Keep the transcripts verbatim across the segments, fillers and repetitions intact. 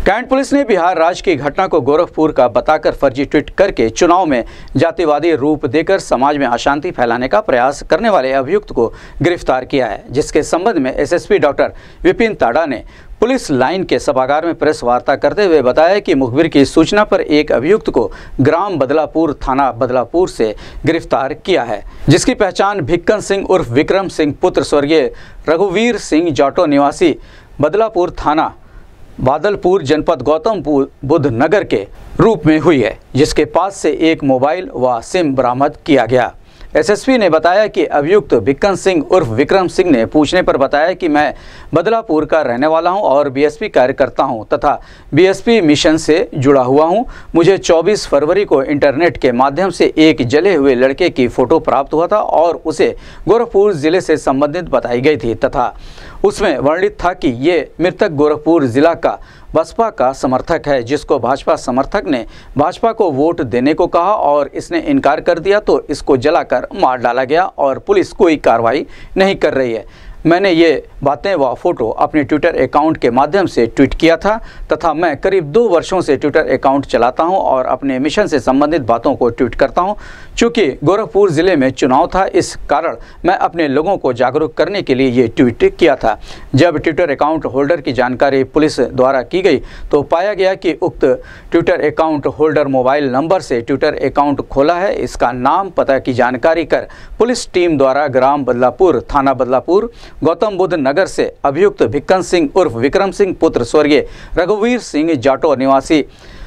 Cantt police ने बिहार राज्य की घटना को गोरखपुर का बताकर फर्जी ट्वीट करके चुनाव में जातिवादी रूप देकर समाज में अशांति फैलाने का प्रयास करने वाले अभियुक्त को गिरफ्तार किया है, जिसके संबंध में एसएसपी डॉक्टर विपिन ताड़ा ने पुलिस लाइन के सभागार में प्रेस वार्ता करते हुए बताया कि मुखबिर की सूचना पर एक अभियुक्त को ग्राम बदलापुर थाना बदलापुर से गिरफ्तार किया है, जिसकी पहचान भिक्कन सिंह उर्फ विक्रम सिंह पुत्र स्वर्गीय रघुवीर सिंह जाटो निवासी बदलापुर थाना बादलपुर जनपद गौतम बुद्ध नगर के रूप में हुई है, जिसके पास से एक मोबाइल व सिम बरामद किया गया। एसएसपी ने बताया कि अभियुक्त भिक्कन सिंह उर्फ विक्रम सिंह ने पूछने पर बताया कि मैं बदलापुर का रहने वाला हूं और बीएसपी कार्यकर्ता हूं तथा बीएसपी मिशन से जुड़ा हुआ हूं। मुझे चौबीस फरवरी को इंटरनेट के माध्यम से एक जले हुए लड़के की फ़ोटो प्राप्त हुआ था और उसे गोरखपुर ज़िले से संबंधित बताई गई थी तथा उसमें वर्णित था कि ये मृतक गोरखपुर ज़िला का बसपा का समर्थक है, जिसको भाजपा समर्थक ने भाजपा को वोट देने को कहा और इसने इनकार कर दिया तो इसको जलाकर मार डाला गया और पुलिस कोई कार्रवाई नहीं कर रही है। मैंने ये बातें व फोटो अपने ट्विटर अकाउंट के माध्यम से ट्वीट किया था तथा मैं करीब दो वर्षों से ट्विटर अकाउंट चलाता हूं और अपने मिशन से संबंधित बातों को ट्वीट करता हूं। चूँकि गोरखपुर ज़िले में चुनाव था, इस कारण मैं अपने लोगों को जागरूक करने के लिए ये ट्वीट किया था। जब ट्विटर अकाउंट होल्डर की जानकारी पुलिस द्वारा की गई तो पाया गया कि उक्त Twitter account holder mobile number से ट्विटर अकाउंट खोला है। इसका नाम पता की जानकारी कर पुलिस टीम द्वारा ग्राम बदलापुर थाना बदलापुर गौतम बुद्ध नगर से अभियुक्त भिक्कन सिंह उर्फ विक्रम सिंह पुत्र स्वर्गीय रघुवीर सिंह जाटो निवासी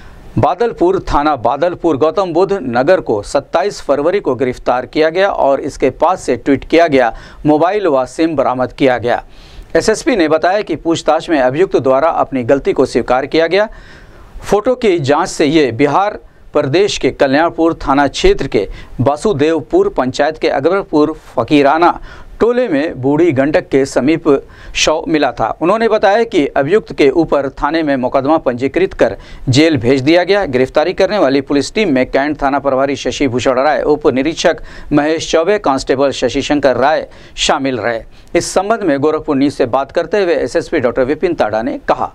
बादलपुर थाना बादलपुर गौतम बुद्ध नगर को सत्ताईस फरवरी को गिरफ्तार किया गया और इसके पास से ट्वीट किया गया मोबाइल व सिम बरामद किया गया। एसएसपी ने बताया कि पूछताछ में अभियुक्त द्वारा अपनी गलती को स्वीकार किया गया। फोटो की जांच से ये बिहार प्रदेश के कल्याणपुर थाना क्षेत्र के वासुदेवपुर पंचायत के अकबरपुर फकीराना टोले में बूढ़ी गंडक के समीप शव मिला था। उन्होंने बताया कि अभियुक्त के ऊपर थाने में मुकदमा पंजीकृत कर जेल भेज दिया गया। गिरफ्तारी करने वाली पुलिस टीम में कैंट थाना प्रभारी शशि भूषण राय, उप निरीक्षक महेश चौबे, कांस्टेबल शशि शंकर राय शामिल रहे। इस संबंध में गोरखपुर न्यूज से बात करते हुए एसएसपी डॉक्टर विपिन ताड़ा ने कहा।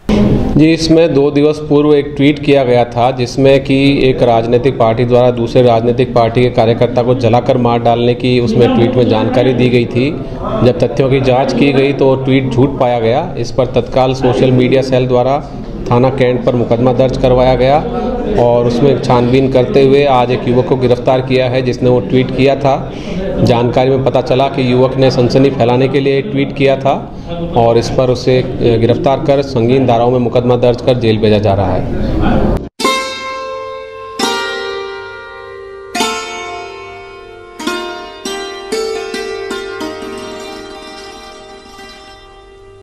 जी, इसमें दो दिवस पूर्व एक ट्वीट किया गया था जिसमें कि एक राजनीतिक पार्टी द्वारा दूसरे राजनीतिक पार्टी के कार्यकर्ता को जलाकर मार डालने की उसमें ट्वीट में जानकारी दी गई थी। जब तथ्यों की जांच की गई तो ट्वीट झूठ पाया गया। इस पर तत्काल सोशल मीडिया सेल द्वारा थाना कैंट पर मुकदमा दर्ज करवाया गया और उसमें छानबीन करते हुए आज एक युवक को गिरफ्तार किया है जिसने वो ट्वीट किया था। जानकारी में पता चला कि युवक ने सनसनी फैलाने के लिए ट्वीट किया था और इस पर उसे गिरफ्तार कर संगीन धाराओं में मुकदमा दर्ज कर जेल भेजा जा रहा है।